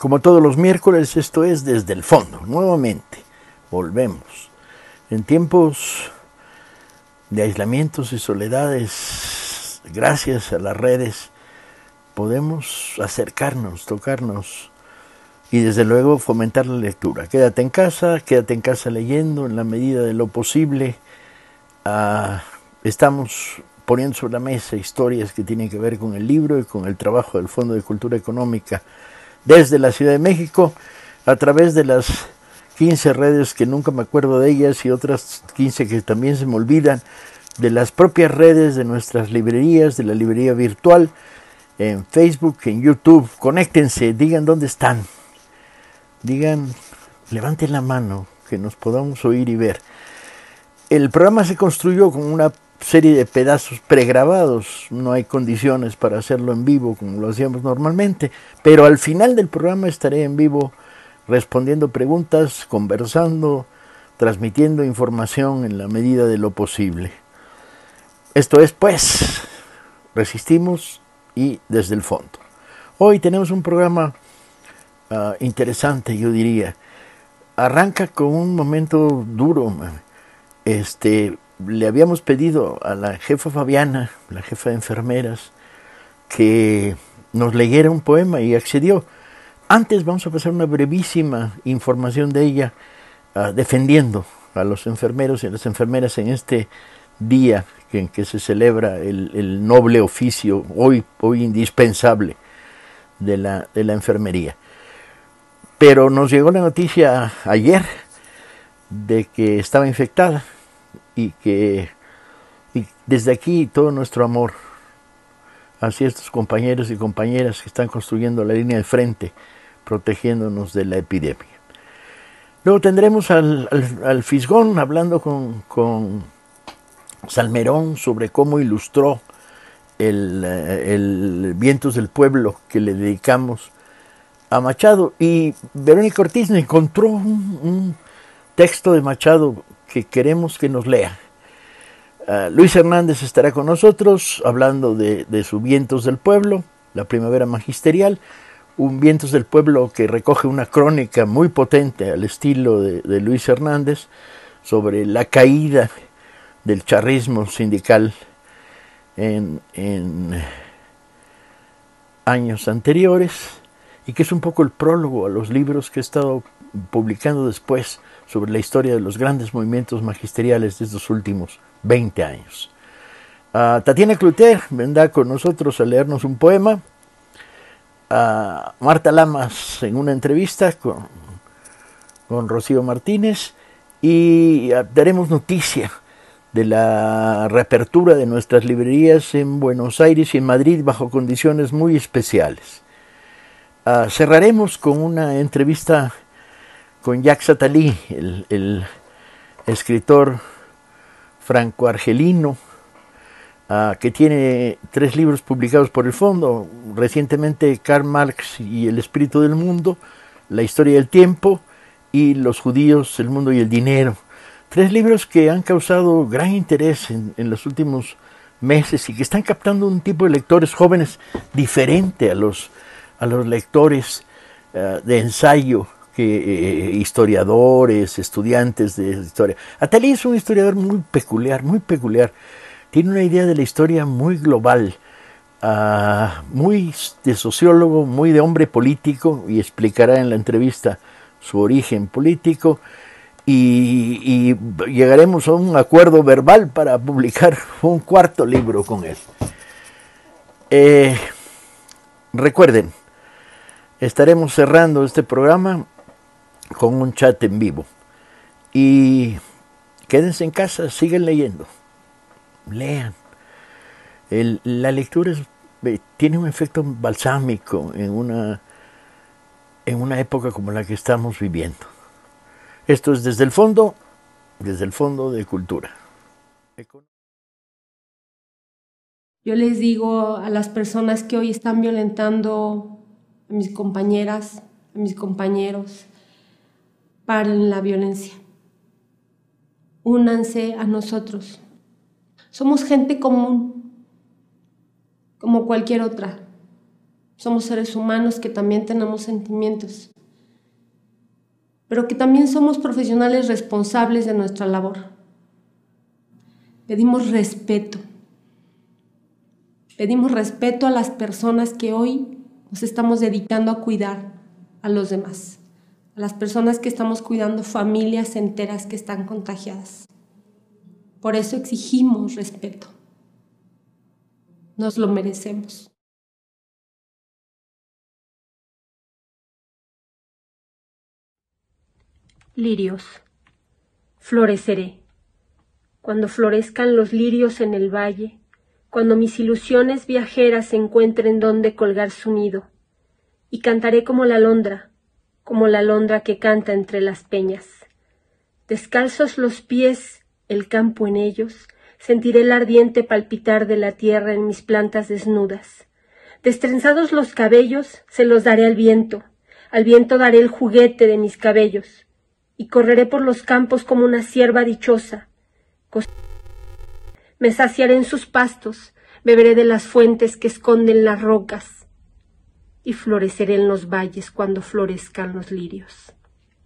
Como todos los miércoles, esto es Desde el Fondo. Nuevamente, volvemos. En tiempos de aislamientos y soledades, gracias a las redes, podemos acercarnos, tocarnos y desde luego fomentar la lectura. Quédate en casa leyendo en la medida de lo posible. Estamos poniendo sobre la mesa historias que tienen que ver con el libro y con el trabajo del Fondo de Cultura Económica desde la Ciudad de México, a través de las 15 redes que nunca me acuerdo de ellas y otras 15 que también se me olvidan, de las propias redes de nuestras librerías, de la librería virtual, en Facebook, en YouTube. Conéctense, digan dónde están, digan, levanten la mano, que nos podamos oír y ver. El programa se construyó con una serie de pedazos pregrabados, no hay condiciones para hacerlo en vivo como lo hacíamos normalmente, pero al final del programa estaré en vivo respondiendo preguntas, conversando, transmitiendo información en la medida de lo posible. Esto es, pues, Resistimos y Desde el Fondo. Hoy tenemos un programa interesante, yo diría. Arranca con un momento duro. Le habíamos pedido a la jefa Fabiana, la jefa de enfermeras, que nos leyera un poema y accedió. Antes vamos a pasar una brevísima información de ella, defendiendo a los enfermeros y a las enfermeras en este día en que se celebra el noble oficio, hoy indispensable, de la enfermería. Pero nos llegó la noticia ayer de que estaba infectada y desde aquí todo nuestro amor hacia estos compañeros y compañeras que están construyendo la línea de frente, protegiéndonos de la epidemia. Luego tendremos al Fisgón hablando con Salmerón sobre cómo ilustró el Vientos del Pueblo que le dedicamos a Machado. Y Verónica Ortiz me encontró un texto de Machado que queremos que nos lea. Luis Hernández estará con nosotros hablando de su Vientos del Pueblo, la primavera magisterial, un Vientos del Pueblo que recoge una crónica muy potente al estilo de Luis Hernández sobre la caída del charrismo sindical en años anteriores y que es un poco el prólogo a los libros que he estado publicando después sobre la historia de los grandes movimientos magisteriales de estos últimos 20 años. Tatiana Clouthier vendrá con nosotros a leernos un poema. Marta Lamas en una entrevista con Rocío Martínez y daremos noticia de la reapertura de nuestras librerías en Buenos Aires y en Madrid bajo condiciones muy especiales. Cerraremos con una entrevista con Jacques Attali, el escritor franco-argelino, que tiene 3 libros publicados por el Fondo, recientemente Karl Marx y el espíritu del mundo, La historia del tiempo y Los judíos, el mundo y el dinero. 3 libros que han causado gran interés en los últimos meses y que están captando un tipo de lectores jóvenes diferente a los lectores de ensayo, que historiadores, estudiantes de historia. Attali es un historiador muy peculiar, muy peculiar. Tiene una idea de la historia muy global, muy de sociólogo, muy de hombre político, y explicará en la entrevista su origen político, y llegaremos a un acuerdo verbal para publicar un 4º libro con él. Recuerden, estaremos cerrando este programa con un chat en vivo. Y quédense en casa, sigan leyendo. Lean. La lectura tiene un efecto balsámico en una época como la que estamos viviendo. Esto es Desde el Fondo de Cultura. Yo les digo a las personas que hoy están violentando a mis compañeras, a mis compañeros, paren la violencia. Únanse a nosotros. Somos gente común, como cualquier otra. Somos seres humanos que también tenemos sentimientos, pero que también somos profesionales responsables de nuestra labor. Pedimos respeto. Pedimos respeto a las personas que hoy nos estamos dedicando a cuidar a los demás, a las personas que estamos cuidando familias enteras que están contagiadas. Por eso exigimos respeto. Nos lo merecemos. Lirios. Floreceré. Cuando florezcan los lirios en el valle, cuando mis ilusiones viajeras encuentren donde colgar su nido, y cantaré como la alondra que canta entre las peñas. Descalzos los pies, el campo en ellos, sentiré el ardiente palpitar de la tierra en mis plantas desnudas. Destrenzados los cabellos, se los daré al viento daré el juguete de mis cabellos, y correré por los campos como una cierva dichosa. Me saciaré en sus pastos, beberé de las fuentes que esconden las rocas, y floreceré en los valles cuando florezcan los lirios.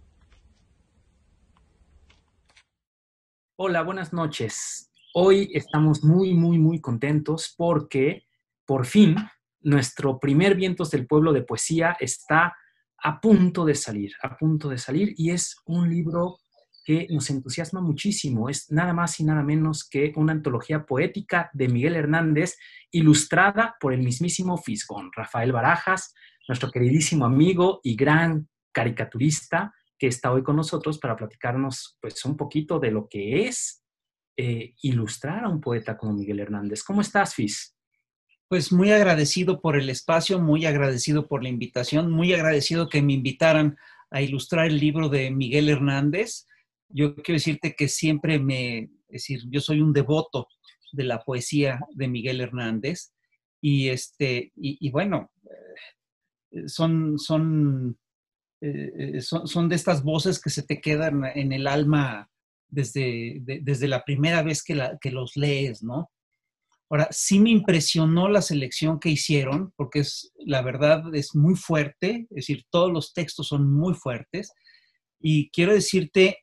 Hola, buenas noches. Hoy estamos muy contentos porque por fin nuestro primer Vientos del Pueblo de poesía está a punto de salir, y es un libro que nos entusiasma muchísimo. Es nada más y nada menos que una antología poética de Miguel Hernández, ilustrada por el mismísimo Fisgón, Rafael Barajas, nuestro queridísimo amigo y gran caricaturista, que está hoy con nosotros para platicarnos pues un poquito de lo que es ilustrar a un poeta como Miguel Hernández. ¿Cómo estás, Fis? Pues muy agradecido por el espacio, muy agradecido por la invitación, muy agradecido que me invitaran a ilustrar el libro de Miguel Hernández. Yo quiero decirte que siempre es decir, yo soy un devoto de la poesía de Miguel Hernández y bueno, son de estas voces que se te quedan en el alma desde la primera vez que los lees, ¿no? Ahora, sí me impresionó la selección que hicieron, porque la verdad es muy fuerte, es decir, todos los textos son muy fuertes, y quiero decirte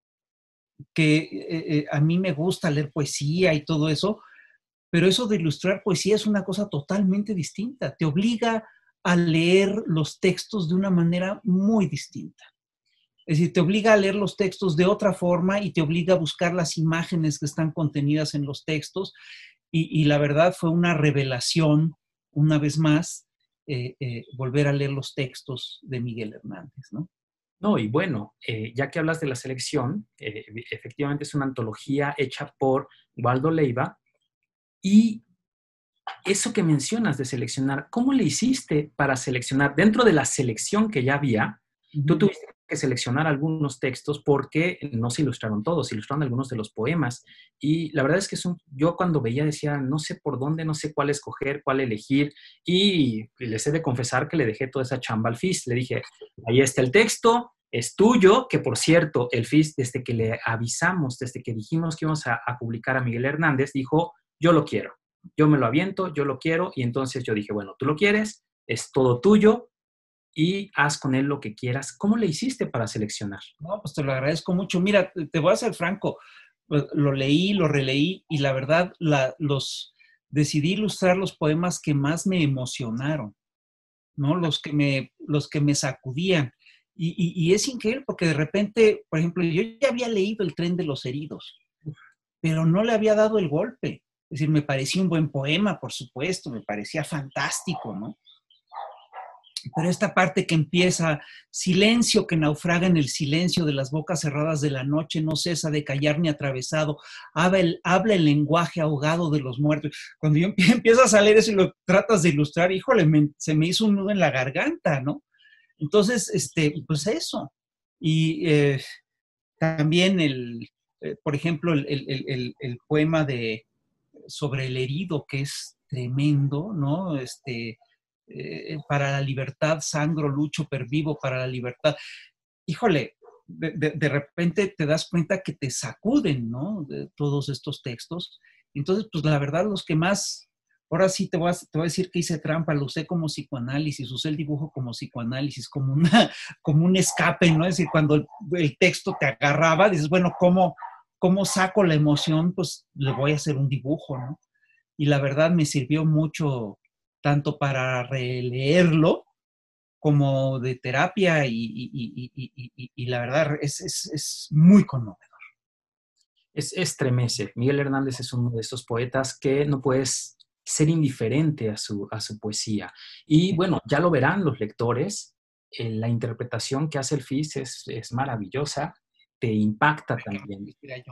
que a mí me gusta leer poesía y todo eso, pero eso de ilustrar poesía es una cosa totalmente distinta, te obliga a leer los textos de una manera muy distinta. Es decir, te obliga a leer los textos de otra forma y te obliga a buscar las imágenes que están contenidas en los textos. Y la verdad fue una revelación, una vez más, volver a leer los textos de Miguel Hernández, ¿no? No, y bueno, ya que hablas de la selección, efectivamente es una antología hecha por Waldo Leiva, y eso que mencionas de seleccionar, ¿cómo le hiciste para seleccionar? Dentro de la selección que ya había, tú tuviste que seleccionar algunos textos porque no se ilustraron todos, se ilustraron algunos de los poemas. Y la verdad es que yo cuando veía decía, no sé por dónde, no sé cuál escoger, cuál elegir. Y les he de confesar que le dejé toda esa chamba al FIS. Le dije, ahí está el texto, es tuyo, que por cierto, el FIS, desde que le avisamos, desde que dijimos que íbamos a publicar a Miguel Hernández, dijo, yo lo quiero. Yo me lo aviento, yo lo quiero, y entonces yo dije, bueno, tú lo quieres, es todo tuyo y haz con él lo que quieras. ¿Cómo le hiciste para seleccionar? No, pues te lo agradezco mucho. Mira, te voy a ser franco, pues, lo leí, lo releí y la verdad decidí ilustrar los poemas que más me emocionaron, ¿no? Los que me sacudían. Y es increíble porque de repente, por ejemplo, yo ya había leído El tren de los heridos, pero no le había dado el golpe. Es decir, me parecía un buen poema, por supuesto, me parecía fantástico, ¿no? Pero esta parte que empieza, silencio que naufraga en el silencio de las bocas cerradas de la noche, no cesa de callar ni atravesado, habla el lenguaje ahogado de los muertos. Cuando yo empiezas a leer eso y lo tratas de ilustrar, híjole, se me hizo un nudo en la garganta, ¿no? Entonces, pues eso. Y también por ejemplo, el poema sobre el herido, que es tremendo, ¿no? Para la libertad, sangro, lucho, pervivo para la libertad. Híjole, de repente te das cuenta que te sacuden, ¿no? De todos estos textos. Entonces, pues la verdad, los que más ahora sí te voy a decir que hice trampa, lo usé como psicoanálisis, usé el dibujo como psicoanálisis, como un escape, ¿no? Es decir, cuando el texto te agarraba, dices, bueno, ¿cómo saco la emoción? Pues le voy a hacer un dibujo, ¿no? Y la verdad me sirvió mucho tanto para releerlo como de terapia y la verdad es muy conmovedor. Estremece. Miguel Hernández es uno de estos poetas que no puedes ser indiferente a su poesía. Y bueno, ya lo verán los lectores, la interpretación que hace el FIS es maravillosa, te impacta también.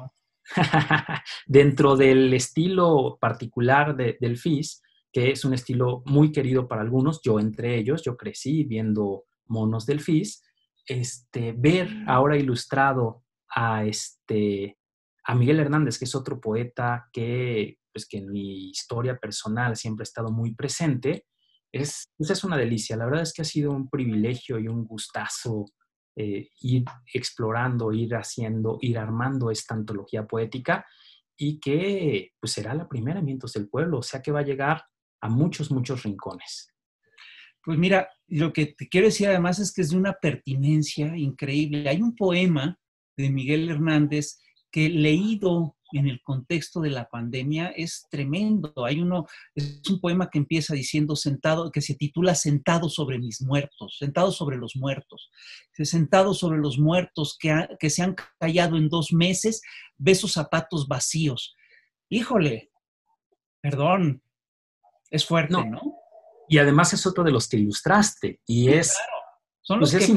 Dentro del estilo particular del FIS, que es un estilo muy querido para algunos, yo entre ellos, yo crecí viendo monos del FIS, ver ahora ilustrado a Miguel Hernández, que es otro poeta pues, que en mi historia personal siempre ha estado muy presente, pues es una delicia. La verdad es que ha sido un privilegio y un gustazo ir explorando, ir haciendo, ir armando esta antología poética y que pues será la primera en Vientos del Pueblo, o sea que va a llegar a muchos, muchos rincones. Pues mira, lo que te quiero decir además es que es de una pertinencia increíble. Hay un poema de Miguel Hernández que leído en el contexto de la pandemia es tremendo. Es un poema que empieza diciendo que se titula Sentado sobre mis muertos, sentado sobre los muertos. Sentado sobre los muertos que se han callado en 2 meses, ve sus zapatos vacíos. Híjole, perdón, es fuerte, ¿no? Y además es otro de los que ilustraste y sí, es... Claro. Son pues los es que...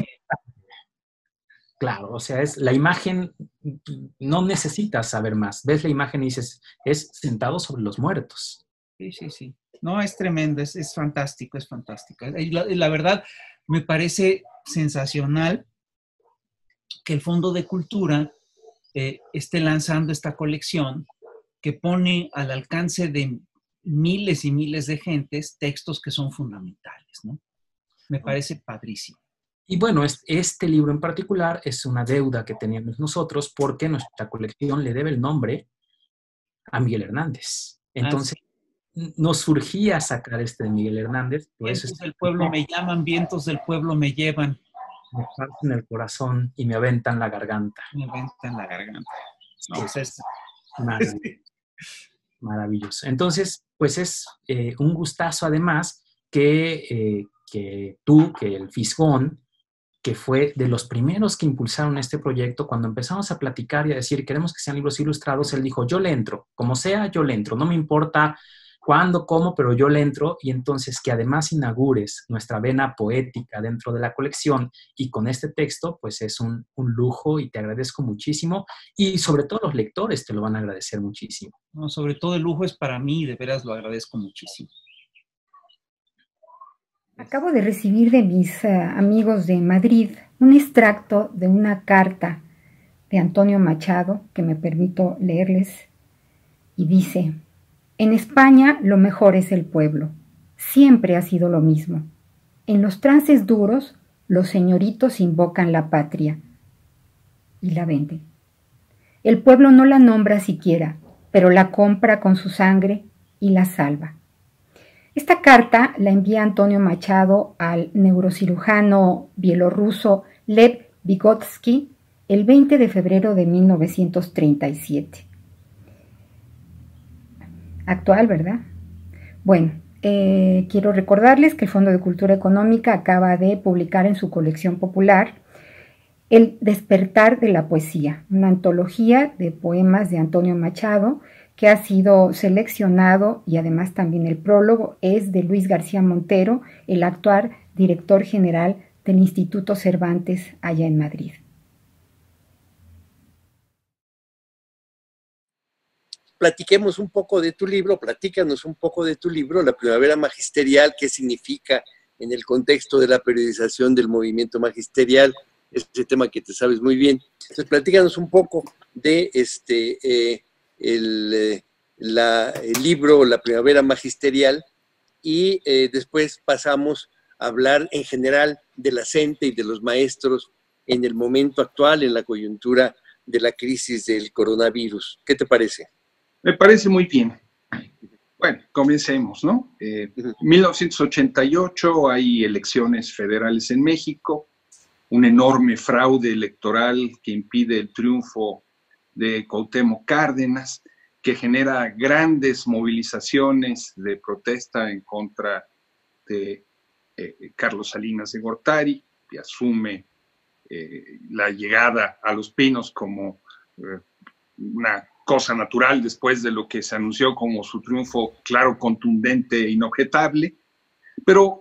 Claro, o sea, es la imagen, no necesitas saber más. Ves la imagen y dices, es sentado sobre los muertos. Sí, sí, sí. No, es tremendo, es fantástico, es fantástico. Y la verdad, me parece sensacional que el Fondo de Cultura esté lanzando esta colección que pone al alcance de miles y miles de gentes textos que son fundamentales, ¿no? Me parece padrísimo. Y bueno, este libro en particular es una deuda que teníamos nosotros porque nuestra colección le debe el nombre a Miguel Hernández. Entonces, nos surgía sacar de Miguel Hernández. Por Vientos eso del pueblo me llaman, vientos del pueblo me llevan. Me parten el corazón y me aventan la garganta. Me aventan la garganta. No, pues es... Maravilloso. Maravilloso. Entonces, pues es un gustazo además que el Fisgón, que fue de los primeros que impulsaron este proyecto, cuando empezamos a platicar y a decir, queremos que sean libros ilustrados, él dijo, yo le entro, como sea, yo le entro, no me importa cuándo, cómo, pero yo le entro, y entonces que además inaugures nuestra vena poética dentro de la colección y con este texto, pues es un lujo y te agradezco muchísimo, y sobre todo los lectores te lo van a agradecer muchísimo. No, sobre todo el lujo es para mí, de veras lo agradezco muchísimo. Acabo de recibir de mis amigos de Madrid un extracto de una carta de Antonio Machado que me permito leerles y dice: en España lo mejor es el pueblo, siempre ha sido lo mismo. En los trances duros los señoritos invocan la patria y la venden. El pueblo no la nombra siquiera, pero la compra con su sangre y la salva. Esta carta la envía Antonio Machado al neurocirujano bielorruso Lev Vygotsky el 20 de febrero de 1937. Actual, ¿verdad? Bueno, quiero recordarles que el Fondo de Cultura Económica acaba de publicar en su colección popular El despertar de la poesía, una antología de poemas de Antonio Machado que ha sido seleccionado, y además también el prólogo es de Luis García Montero, el actual director general del Instituto Cervantes allá en Madrid. Platiquemos un poco de tu libro, platícanos un poco de tu libro, La Primavera Magisterial, qué significa en el contexto de la periodización del movimiento magisterial, ese tema que te sabes muy bien. Entonces, platícanos un poco de el libro La Primavera Magisterial y después pasamos a hablar en general de la gente y de los maestros en el momento actual, en la coyuntura de la crisis del coronavirus. ¿Qué te parece? Me parece muy bien. Bueno, comencemos, ¿no? 1988 hay elecciones federales en México, un enorme fraude electoral que impide el triunfo de Cuauhtémoc Cárdenas, que genera grandes movilizaciones de protesta en contra de Carlos Salinas de Gortari, que asume la llegada a Los Pinos como una cosa natural después de lo que se anunció como su triunfo claro, contundente e inobjetable. Pero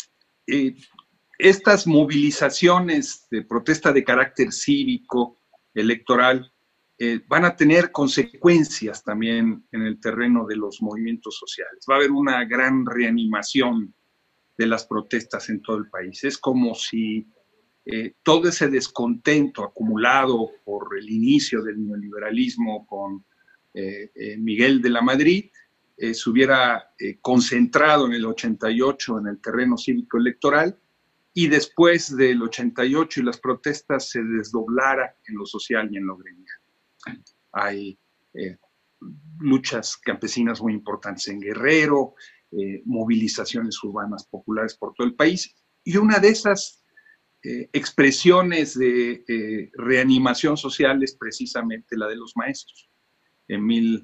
estas movilizaciones de protesta de carácter cívico, electoral, van a tener consecuencias también en el terreno de los movimientos sociales. Va a haber una gran reanimación de las protestas en todo el país. Es como si todo ese descontento acumulado por el inicio del neoliberalismo con Miguel de la Madrid se hubiera concentrado en el 88 en el terreno cívico-electoral y después del 88 y las protestas se desdoblara en lo social y en lo gremial. Hay luchas campesinas muy importantes en Guerrero, movilizaciones urbanas populares por todo el país, y una de esas expresiones de reanimación social es precisamente la de los maestros en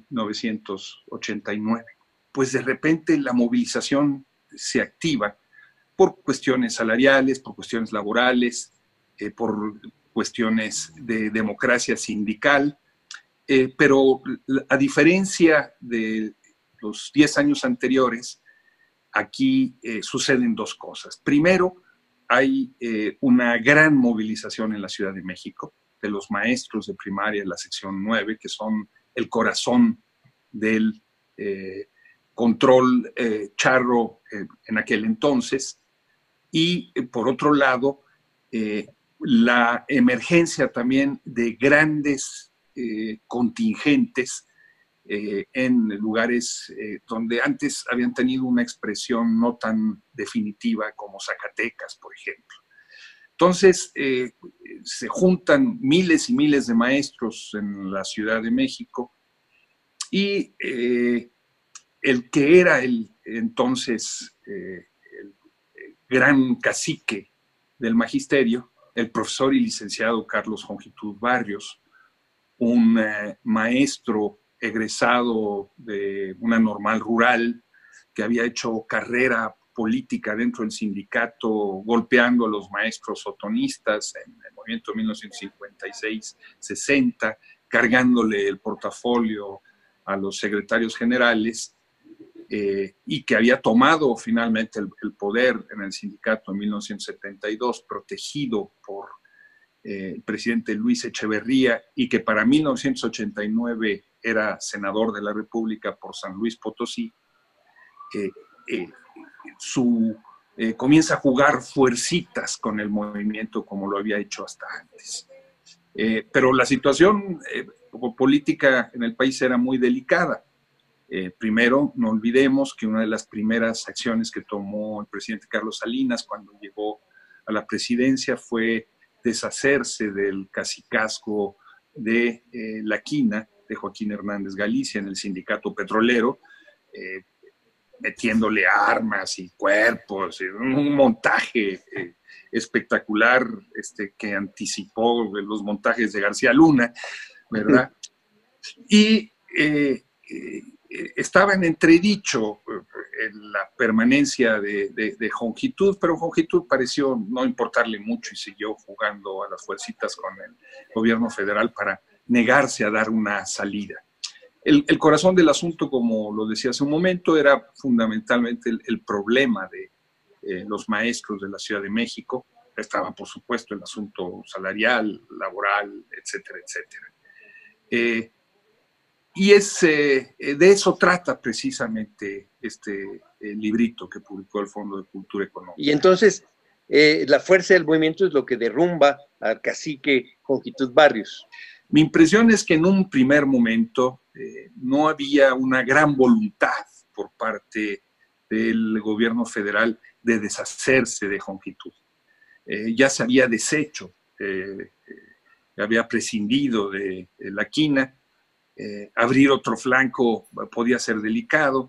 1989. Pues de repente la movilización se activa por cuestiones salariales, por cuestiones laborales, por cuestiones de democracia sindical, pero a diferencia de los 10 años anteriores, aquí suceden dos cosas. Primero, hay una gran movilización en la Ciudad de México de los maestros de primaria de la sección 9, que son el corazón del control charro en aquel entonces. Y por otro lado, la emergencia también de grandes contingentes en lugares donde antes habían tenido una expresión no tan definitiva como Zacatecas, por ejemplo. Entonces, se juntan miles y miles de maestros en la Ciudad de México y el que era entonces el gran cacique del magisterio, el profesor y licenciado Carlos Jongitud Barrios, un maestro egresado de una normal rural que había hecho carrera política dentro del sindicato, golpeando a los maestros otonistas en el movimiento 1956-60, cargándole el portafolio a los secretarios generales, y que había tomado finalmente el poder en el sindicato en 1972, protegido por el presidente Luis Echeverría, y que para 1989 era senador de la República por San Luis Potosí, comienza a jugar fuercitas con el movimiento como lo había hecho hasta antes. Pero la situación política en el país era muy delicada. Primero, no olvidemos que una de las primeras acciones que tomó el presidente Carlos Salinas cuando llegó a la presidencia fue deshacerse del cacicazgo de La Quina, de Joaquín Hernández Galicia, en el sindicato petrolero, metiéndole armas y cuerpos, un montaje espectacular que anticipó los montajes de García Luna, ¿verdad? Y estaba en entredicho la permanencia de Jongitud, pero Jongitud pareció no importarle mucho y siguió jugando a las fuercitas con el gobierno federal para negarse a dar una salida. El corazón del asunto, como lo decía hace un momento, era fundamentalmente el problema de los maestros de la Ciudad de México. Estaba, por supuesto, el asunto salarial, laboral, etcétera, etcétera. Y de eso trata precisamente este librito que publicó el Fondo de Cultura Económica. Y entonces, la fuerza del movimiento es lo que derrumba al cacique Jongitud Barrios. Mi impresión es que en un primer momento no había una gran voluntad por parte del gobierno federal de deshacerse de Jongitud. Ya se había deshecho, había prescindido de La Quina. Abrir otro flanco podía ser delicado,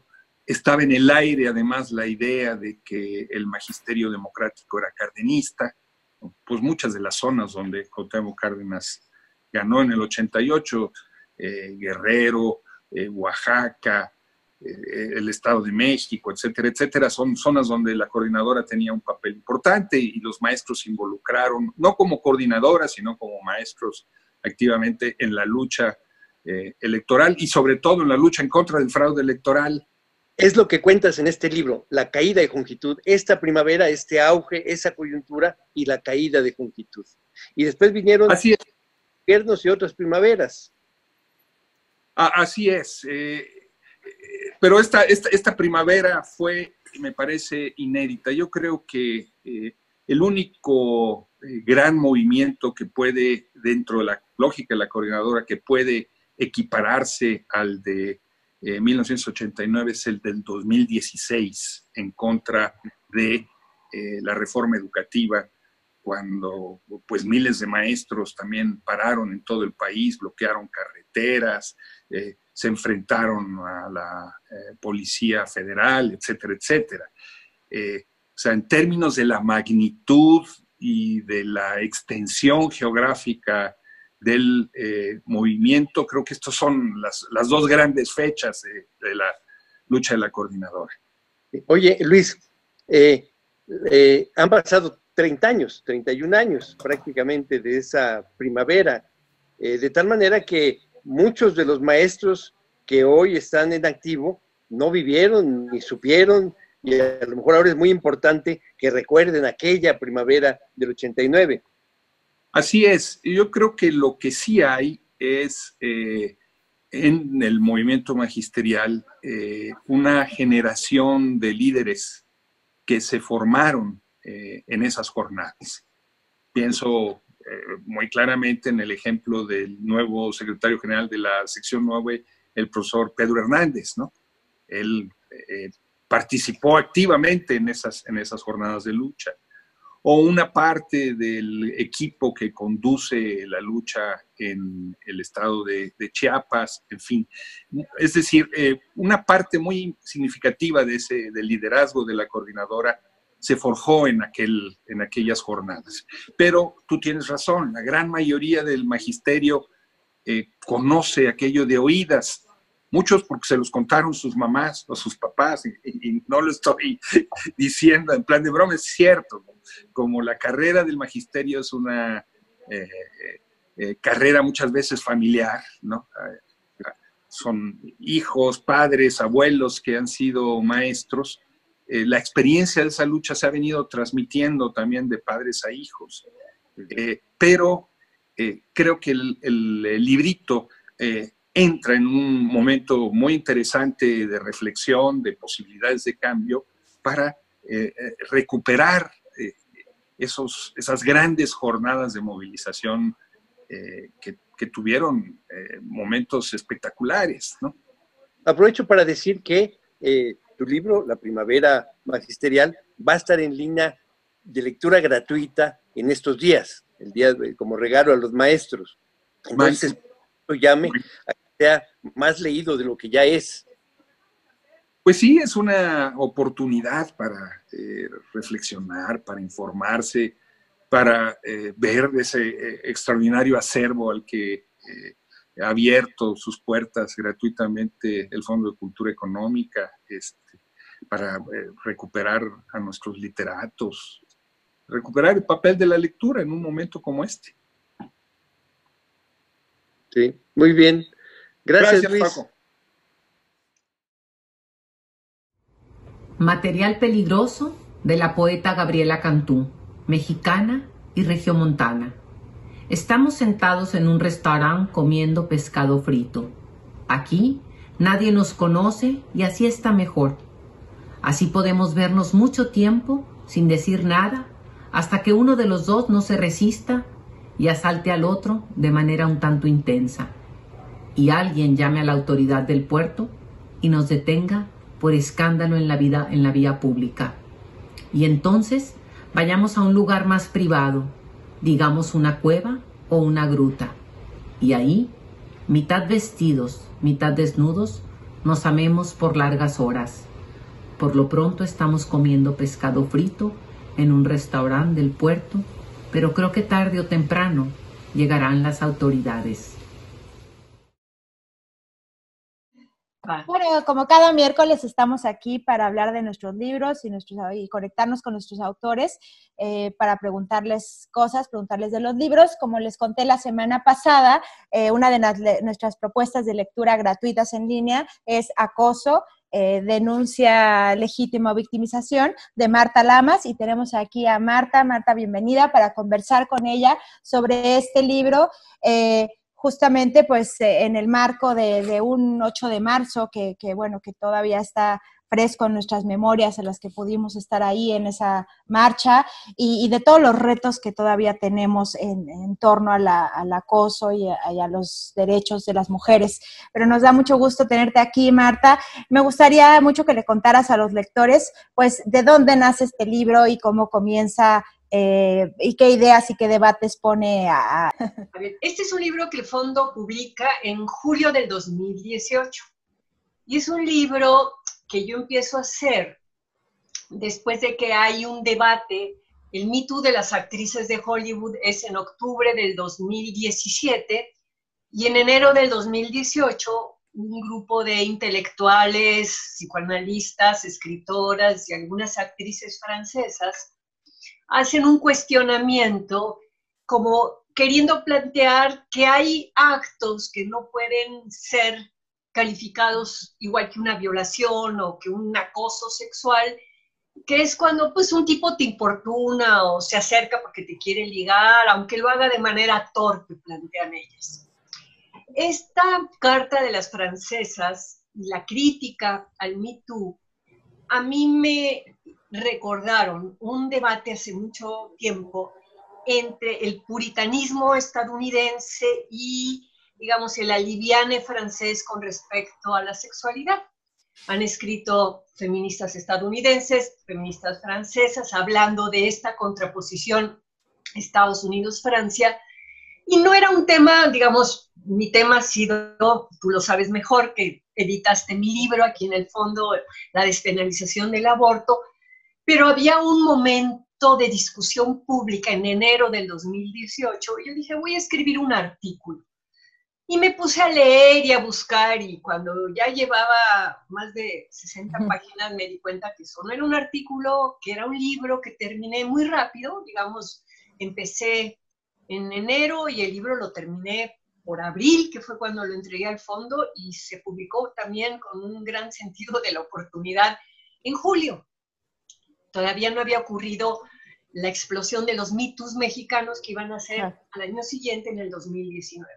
Estaba en el aire, además, la idea de que el magisterio democrático era cardenista. Pues muchas de las zonas donde Cuauhtémoc Cárdenas ganó en el 88, Guerrero, Oaxaca, el Estado de México, etcétera, etcétera, son zonas donde la coordinadora tenía un papel importante y los maestros se involucraron, no como coordinadora, sino como maestros activamente en la lucha electoral y sobre todo en la lucha en contra del fraude electoral. Es lo que cuentas en este libro, la caída de Juntitud, esta primavera, este auge, esa coyuntura y la caída de Juntitud. Y después vinieron inviernos y otras primaveras. Así es. Pero esta primavera fue, me parece, inédita. Yo creo que el único gran movimiento que puede, dentro de la lógica de la coordinadora, que puede equipararse al de 1989 es el del 2016 en contra de la reforma educativa, cuando pues miles de maestros también pararon en todo el país, bloquearon carreteras, se enfrentaron a la Policía Federal, etcétera, etcétera. O sea, en términos de la magnitud y de la extensión geográfica del movimiento, creo que estas son las dos grandes fechas de la lucha de la coordinadora. Oye, Luis, han pasado 30 años, 31 años prácticamente de esa primavera, de tal manera que muchos de los maestros que hoy están en activo no vivieron ni supieron, y a lo mejor ahora es muy importante que recuerden aquella primavera del 89. Así es. Yo creo que lo que sí hay es en el movimiento magisterial una generación de líderes que se formaron en esas jornadas. Pienso muy claramente en el ejemplo del nuevo secretario general de la sección 9, el profesor Pedro Hernández, ¿no? Él participó activamente en esas jornadas de lucha. O una parte del equipo que conduce la lucha en el estado de Chiapas, en fin. Es decir, una parte muy significativa del liderazgo de la coordinadora se forjó en aquellas jornadas. Pero tú tienes razón, la gran mayoría del magisterio conoce aquello de oídas, muchos porque se los contaron sus mamás o sus papás, y no lo estoy diciendo en plan de broma, es cierto. Como la carrera del magisterio es una carrera muchas veces familiar, ¿no? Son hijos, padres, abuelos que han sido maestros. La experiencia de esa lucha se ha venido transmitiendo también de padres a hijos. Pero creo que el librito entra en un momento muy interesante de reflexión, de posibilidades de cambio, para recuperar esas grandes jornadas de movilización que tuvieron momentos espectaculares, ¿no? Aprovecho para decir que tu libro, La Primavera Magisterial, va a estar en línea de lectura gratuita en estos días, el día como regalo a los maestros. Entonces, llame a que sea más leído de lo que ya es. Pues sí, es una oportunidad para reflexionar, para informarse, para ver ese extraordinario acervo al que ha abierto sus puertas gratuitamente el Fondo de Cultura Económica, para recuperar a nuestros literatos, recuperar el papel de la lectura en un momento como este. Sí, muy bien. Gracias Luis. Paco. Material peligroso de la poeta Gabriela Cantú, mexicana y regiomontana. Estamos sentados en un restaurante comiendo pescado frito. Aquí nadie nos conoce y así está mejor. Así podemos vernos mucho tiempo sin decir nada hasta que uno de los dos no se resista y asalte al otro de manera un tanto intensa. Y alguien llame a la autoridad del puerto y nos detenga por escándalo en la vía pública. Y entonces vayamos a un lugar más privado, digamos una cueva o una gruta, y ahí, mitad vestidos, mitad desnudos, nos amemos por largas horas. Por lo pronto estamos comiendo pescado frito en un restaurante del puerto, pero creo que tarde o temprano llegarán las autoridades. Bueno, como cada miércoles estamos aquí para hablar de nuestros libros y conectarnos con nuestros autores para preguntarles cosas, preguntarles de los libros. Como les conté la semana pasada, una de nuestras propuestas de lectura gratuitas en línea es Acoso, denuncia legítima o victimización, de Marta Lamas, y tenemos aquí a Marta. Marta, bienvenida, para conversar con ella sobre este libro, justamente pues en el marco de un 8 de marzo que todavía está fresco en nuestras memorias, en las que pudimos estar ahí en esa marcha, y de todos los retos que todavía tenemos en torno al acoso y a los derechos de las mujeres. Pero nos da mucho gusto tenerte aquí, Marta. Me gustaría mucho que le contaras a los lectores, pues, de dónde nace este libro y cómo comienza, y qué ideas y qué debates pone a... A ver, este es un libro que el Fondo publica en julio del 2018. Y es un libro que yo empiezo a hacer después de que hay un debate. El Me Too de las actrices de Hollywood es en octubre del 2017, y en enero del 2018 un grupo de intelectuales, psicoanalistas, escritoras y algunas actrices francesas hacen un cuestionamiento como queriendo plantear que hay actos que no pueden ser calificados igual que una violación o que un acoso sexual, que es cuando pues un tipo te importuna o se acerca porque te quiere ligar, aunque lo haga de manera torpe, plantean ellas. Esta carta de las francesas y la crítica al Me Too a mí me recordaron un debate hace mucho tiempo entre el puritanismo estadounidense y, digamos, el aliviane francés con respecto a la sexualidad. Han escrito feministas estadounidenses, feministas francesas, hablando de esta contraposición Estados Unidos-Francia, y no era un tema, digamos, mi tema ha sido, tú lo sabes mejor, que editaste mi libro aquí en el Fondo, la despenalización del aborto, pero había un momento de discusión pública en enero del 2018, y yo dije, voy a escribir un artículo. Y me puse a leer y a buscar, y cuando ya llevaba más de 60 páginas me di cuenta que eso no era un artículo, que era un libro, que terminé muy rápido. Digamos, empecé en enero y el libro lo terminé por abril, que fue cuando lo entregué al Fondo, y se publicó también con un gran sentido de la oportunidad en julio. Todavía no había ocurrido la explosión de los Me Toos mexicanos que iban a ser al año siguiente, en el 2019.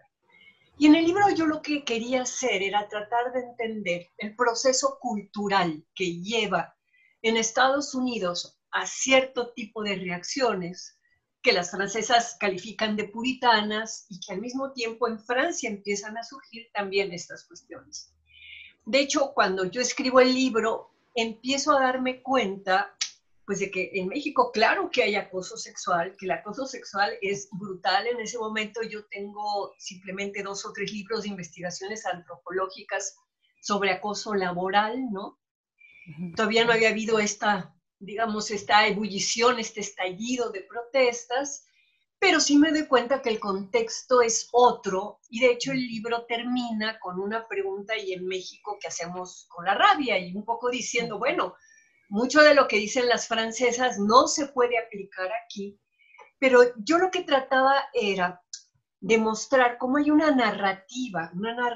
Y en el libro yo lo que quería hacer era tratar de entender el proceso cultural que lleva en Estados Unidos a cierto tipo de reacciones que las francesas califican de puritanas, y que al mismo tiempo en Francia empiezan a surgir también estas cuestiones. De hecho, cuando yo escribo el libro, empiezo a darme cuenta pues de que en México, claro que hay acoso sexual, que el acoso sexual es brutal. En ese momento yo tengo simplemente 2 o 3 libros de investigaciones antropológicas sobre acoso laboral, ¿no? Todavía no había habido esta, digamos, esta ebullición, este estallido de protestas, pero sí me doy cuenta que el contexto es otro, y de hecho el libro termina con una pregunta: ¿y en México qué hacemos con la rabia? Y un poco diciendo, bueno, mucho de lo que dicen las francesas no se puede aplicar aquí, pero yo lo que trataba era demostrar cómo hay una narrativa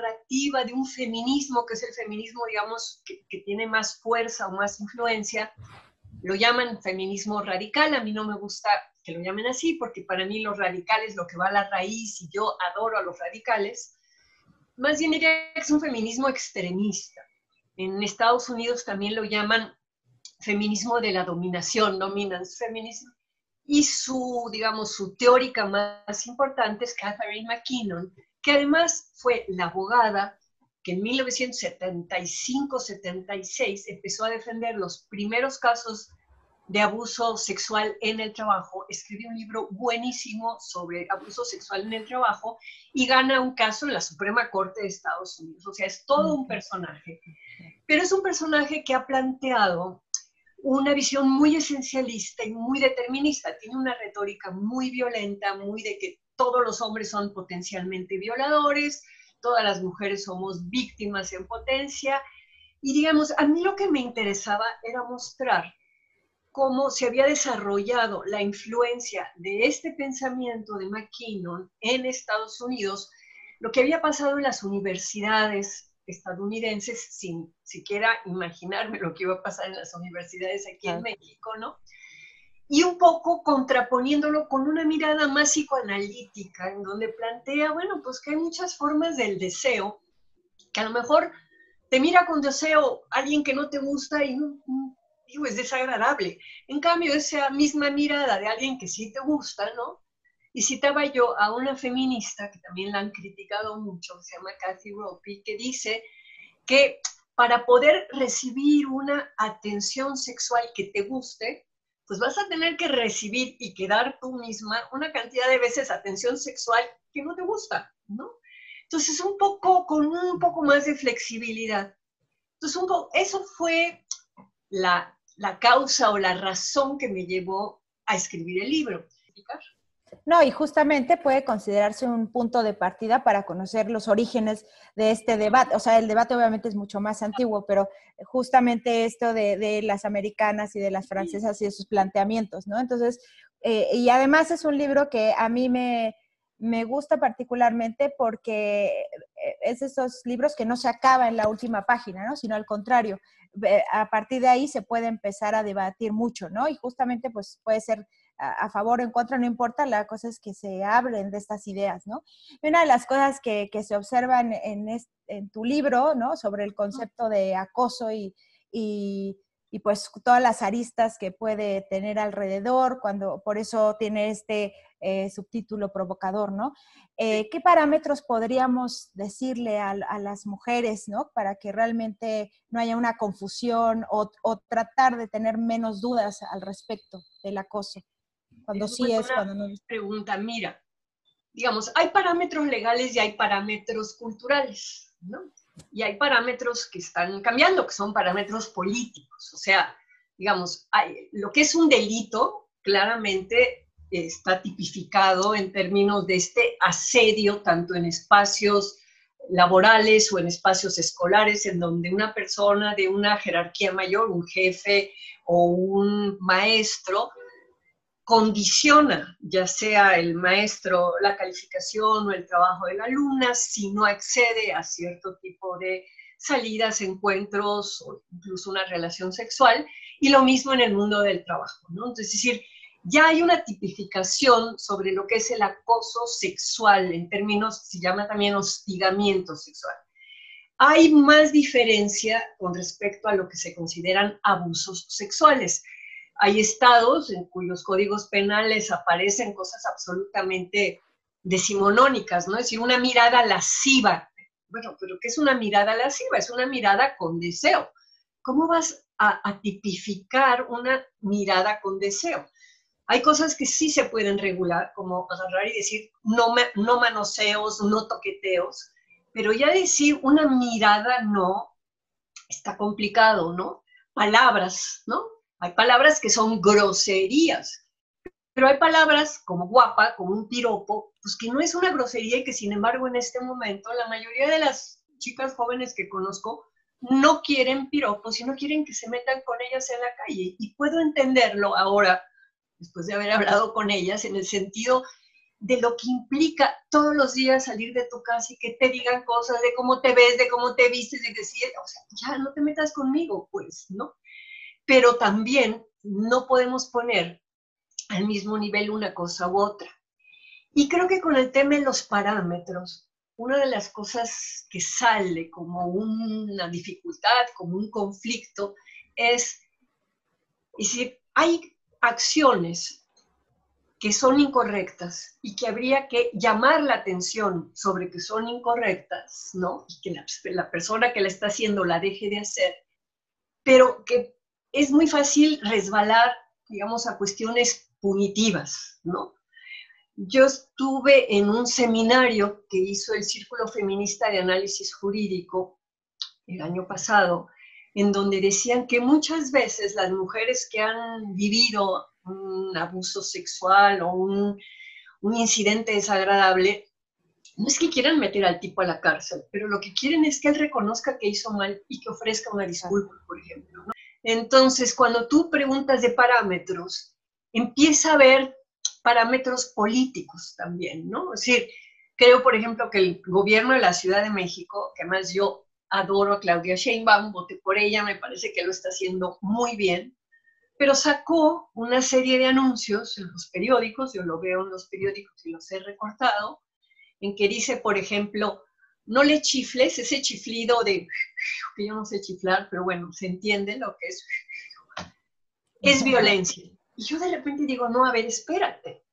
de un feminismo, que es el feminismo, digamos, que tiene más fuerza o más influencia. Lo llaman feminismo radical. A mí no me gusta que lo llamen así, porque para mí los radicales, lo que va a la raíz, y yo adoro a los radicales, más bien diría que es un feminismo extremista. En Estados Unidos también lo llaman feminismo de la dominación, dominance feminism, y su, digamos, su teórica más importante es Catherine McKinnon, que además fue la abogada que en 1975-76 empezó a defender los primeros casos de abuso sexual en el trabajo. Escribió un libro buenísimo sobre abuso sexual en el trabajo y gana un caso en la Suprema Corte de Estados Unidos. O sea, es todo un personaje. pero es un personaje que ha planteado una visión muy esencialista y muy determinista. Tiene una retórica muy violenta, muy de que todos los hombres son potencialmente violadores, todas las mujeres somos víctimas en potencia. Y digamos, a mí lo que me interesaba era mostrar cómo se había desarrollado la influencia de este pensamiento de McKinnon en Estados Unidos, lo que había pasado en las universidades estadounidenses, sin siquiera imaginarme lo que iba a pasar en las universidades aquí en México, ¿no? Y un poco contraponiéndolo con una mirada más psicoanalítica, en donde plantea, bueno, pues que hay muchas formas del deseo, que a lo mejor te mira con deseo alguien que no te gusta y digo, es desagradable. En cambio, esa misma mirada de alguien que sí te gusta, ¿no? Y citaba yo a una feminista, que también la han criticado mucho, se llama Kathy Ropi, que dice que para poder recibir una atención sexual que te guste, pues vas a tener que recibir y quedar tú misma una cantidad de veces atención sexual que no te gusta, ¿no? Entonces, un poco, con un poco más de flexibilidad. Entonces, eso fue la causa o la razón que me llevó a escribir el libro. No, y justamente puede considerarse un punto de partida para conocer los orígenes de este debate. O sea, el debate obviamente es mucho más antiguo, pero justamente esto de las americanas y de las francesas y de sus planteamientos, ¿no? Entonces, y además es un libro que a mí me gusta particularmente porque es de esos libros que no se acaba en la última página, ¿no? Sino al contrario, a partir de ahí se puede empezar a debatir mucho, ¿no? Y justamente pues puede ser a favor o en contra, no importa, la cosa es que se hablen de estas ideas, ¿no? Y una de las cosas que se observan en tu libro, ¿no? Sobre el concepto de acoso y pues todas las aristas que puede tener alrededor, por eso tiene este subtítulo provocador, ¿no? ¿Qué parámetros podríamos decirle a las mujeres, ¿no? Para que realmente no haya una confusión o tratar de tener menos dudas al respecto del acoso? Cuando sí es, cuando no es. Pregunta, mira, digamos, hay parámetros legales y hay parámetros culturales, ¿no? Y hay parámetros que están cambiando, que son parámetros políticos. O sea, digamos, lo que es un delito claramente está tipificado en términos de este asedio, tanto en espacios laborales o en espacios escolares, en donde una persona de una jerarquía mayor, un jefe o un maestro, condiciona, ya sea el maestro, la calificación o el trabajo de la alumna, si no accede a cierto tipo de salidas, encuentros o incluso una relación sexual, y lo mismo en el mundo del trabajo, ¿no? Entonces, es decir, ya hay una tipificación sobre lo que es el acoso sexual, en términos, se llama también hostigamiento sexual. Hay más diferencia con respecto a lo que se consideran abusos sexuales. Hay estados en cuyos códigos penales aparecen cosas absolutamente decimonónicas, ¿no? Es decir, una mirada lasciva. Bueno, pero ¿qué es una mirada lasciva? Es una mirada con deseo. ¿Cómo vas a tipificar una mirada con deseo? Hay cosas que sí se pueden regular, como agarrar y decir no manoseos, no toqueteos, pero ya decir una mirada no, está complicado, ¿no? Palabras, ¿no? Hay palabras que son groserías, pero hay palabras como guapa, como un piropo, pues que no es una grosería y que sin embargo en este momento la mayoría de las chicas jóvenes que conozco no quieren piropos y no quieren que se metan con ellas en la calle. Y puedo entenderlo ahora, después de haber hablado con ellas, en el sentido de lo que implica todos los días salir de tu casa y que te digan cosas de cómo te ves, de cómo te vistes, de decir, o sea, ya no te metas conmigo, pues, ¿no? Pero también no podemos poner al mismo nivel una cosa u otra. Y creo que con el tema de los parámetros, una de las cosas que sale como una dificultad, como un conflicto, es decir, hay acciones que son incorrectas y que habría que llamar la atención sobre que son incorrectas, ¿no? Y que la persona que la está haciendo la deje de hacer, pero que es muy fácil resbalar, digamos, a cuestiones punitivas, ¿no? Yo estuve en un seminario que hizo el Círculo Feminista de Análisis Jurídico el año pasado, en donde decían que muchas veces las mujeres que han vivido un abuso sexual o un incidente desagradable, no es que quieran meter al tipo a la cárcel, pero lo que quieren es que él reconozca que hizo mal y que ofrezca una disculpa, por ejemplo, ¿no? Entonces, cuando tú preguntas de parámetros, empieza a haber parámetros políticos también, ¿no? Es decir, creo, por ejemplo, que el gobierno de la Ciudad de México, que además yo adoro a Claudia Sheinbaum, voté por ella, me parece que lo está haciendo muy bien, pero sacó una serie de anuncios en los periódicos, yo lo veo en los periódicos y los he recortado, en que dice, por ejemplo, no le chifles, ese chiflido de, que yo no sé chiflar, pero bueno, se entiende lo que es violencia. Y yo de repente digo, no, a ver, espérate,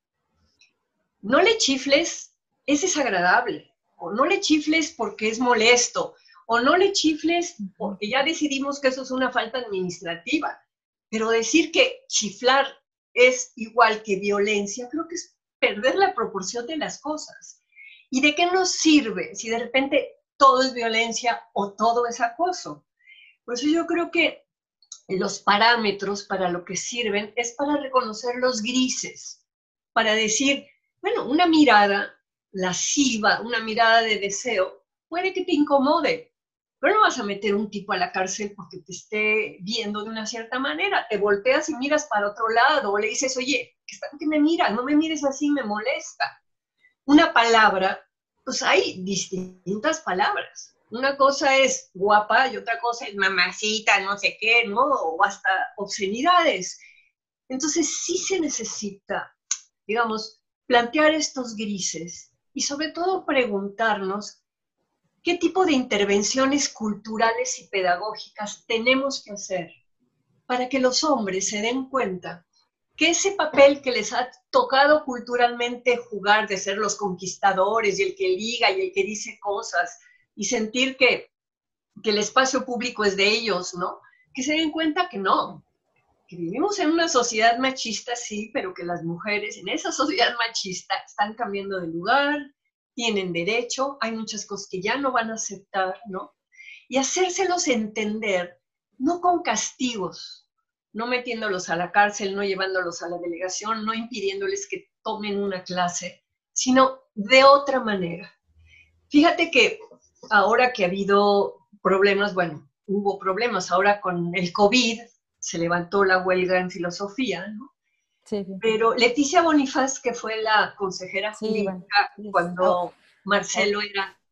no le chifles, es desagradable, o no le chifles porque es molesto, o no le chifles porque ya decidimos que eso es una falta administrativa, pero decir que chiflar es igual que violencia, creo que es perder la proporción de las cosas. ¿Y de qué nos sirve si de repente todo es violencia o todo es acoso? Por eso yo creo que los parámetros para lo que sirven es para reconocer los grises, para decir, bueno, una mirada lasciva, una mirada de deseo, puede que te incomode, pero no vas a meter un tipo a la cárcel porque te esté viendo de una cierta manera. Te volteas y miras para otro lado, o le dices, oye, ¿qué me miras? No me mires así, me molesta. Una palabra, pues hay distintas palabras. Una cosa es guapa y otra cosa es mamacita, no sé qué, ¿no? O hasta obscenidades. Entonces sí se necesita, digamos, plantear estos grises y sobre todo preguntarnos qué tipo de intervenciones culturales y pedagógicas tenemos que hacer para que los hombres se den cuenta que ese papel que les ha tocado culturalmente jugar de ser los conquistadores y el que liga y el que dice cosas y sentir que el espacio público es de ellos, ¿no? Que se den cuenta que no, que vivimos en una sociedad machista, sí, pero que las mujeres en esa sociedad machista están cambiando de lugar, tienen derecho, hay muchas cosas que ya no van a aceptar, ¿no? Y hacérselos entender, no con castigos, no metiéndolos a la cárcel, no llevándolos a la delegación, no impidiéndoles que tomen una clase, sino de otra manera. Fíjate que ahora que ha habido problemas, bueno, hubo problemas ahora con el COVID, se levantó la huelga en filosofía, ¿no? Sí. Pero Leticia Bonifaz, que fue la consejera jurídica cuando Marcelo era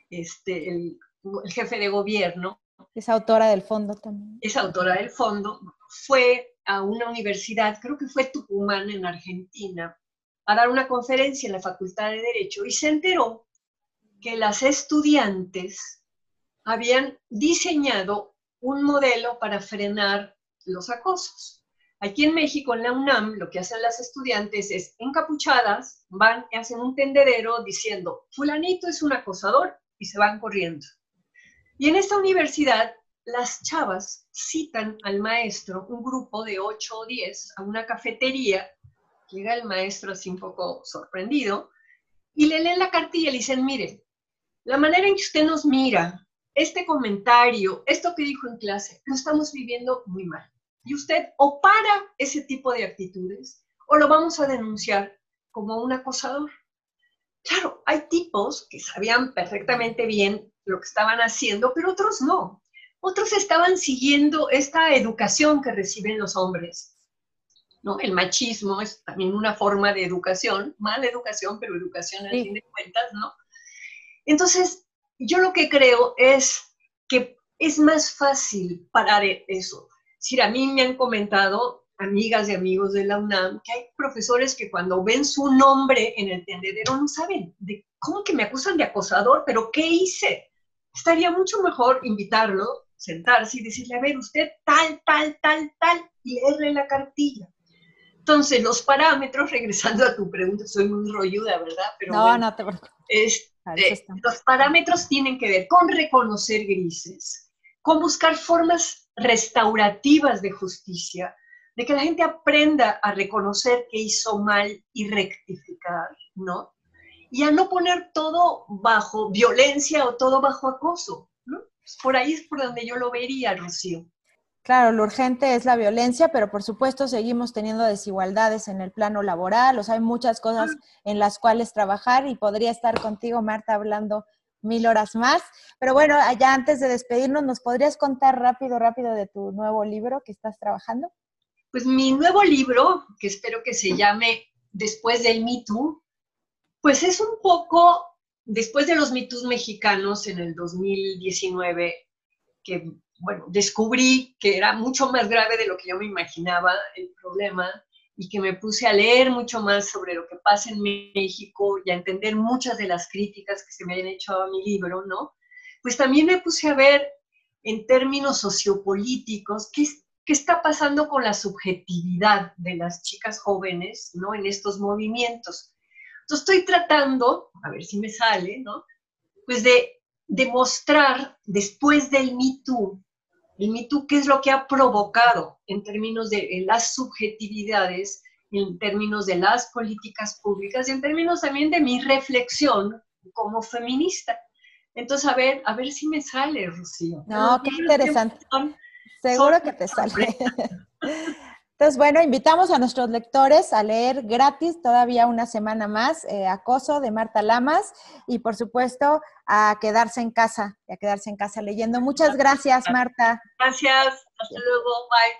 el jefe de gobierno. Es autora del fondo también. Es autora del fondo. Fue a una universidad, creo que fue Tucumán en Argentina, a dar una conferencia en la Facultad de Derecho y se enteró que las estudiantes habían diseñado un modelo para frenar los acosos. Aquí en México, en la UNAM, lo que hacen las estudiantes es, encapuchadas, van y hacen un tendedero diciendo, fulanito es un acosador, y se van corriendo. Y en esta universidad, las chavas citan al maestro, un grupo de 8 o 10, a una cafetería, llega el maestro así un poco sorprendido, y le leen la cartilla y le dicen, mire, la manera en que usted nos mira, este comentario, esto que dijo en clase, lo estamos viviendo muy mal. Y usted o para ese tipo de actitudes o lo vamos a denunciar como un acosador. Claro, hay tipos que sabían perfectamente bien lo que estaban haciendo, pero otros no. Otros estaban siguiendo esta educación que reciben los hombres, ¿no? El machismo es también una forma de educación, mala educación, pero educación al fin de cuentas, ¿no? Entonces, yo lo que creo es que es más fácil parar eso. Es decir, a mí me han comentado amigas y amigos de la UNAM que hay profesores que cuando ven su nombre en el tendedero no saben de cómo que me acusan de acosador, pero ¿qué hice? Estaría mucho mejor invitarlo, sentarse y decirle, a ver, usted tal, y leerle la cartilla. Entonces, los parámetros, regresando a tu pregunta, soy muy rolluda, ¿verdad? Pero no, bueno, no te preocupes. Los parámetros tienen que ver con reconocer grises, con buscar formas restaurativas de justicia, de que la gente aprenda a reconocer que hizo mal y rectificar, ¿no? Y a no poner todo bajo violencia o todo bajo acoso, ¿no? Pues por ahí es por donde yo lo vería, Rocío. Claro, lo urgente es la violencia, pero por supuesto seguimos teniendo desigualdades en el plano laboral, o sea, hay muchas cosas en las cuales trabajar y podría estar contigo, Marta, hablando 1000 horas más. Pero bueno, allá antes de despedirnos, ¿nos podrías contar rápido de tu nuevo libro que estás trabajando? Pues mi nuevo libro, que espero que se llame Después del Me Too, pues es un poco después de los Me Too mexicanos en el 2019, que bueno, descubrí que era mucho más grave de lo que yo me imaginaba el problema y que me puse a leer mucho más sobre lo que pasa en México y a entender muchas de las críticas que se me habían hecho a mi libro, ¿no? Pues también me puse a ver en términos sociopolíticos qué está pasando con la subjetividad de las chicas jóvenes, ¿no? En estos movimientos. Entonces estoy tratando, a ver si me sale, ¿no? Pues de demostrar después del Me Too, el Me Too, qué es lo que ha provocado en términos de las subjetividades, en términos de las políticas públicas y en términos también de mi reflexión como feminista. Entonces, a ver si me sale, Rocío. No, qué interesante. Seguro que te sale. Entonces, bueno, invitamos a nuestros lectores a leer gratis todavía una semana más Acoso de Marta Lamas y, por supuesto, a quedarse en casa leyendo. Muchas gracias, Marta. Gracias, hasta luego, bye.